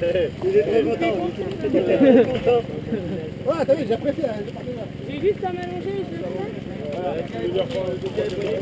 Il est très content. Ouais, t'as vu, j'ai apprécié. J'ai juste à m'allonger, je le fais.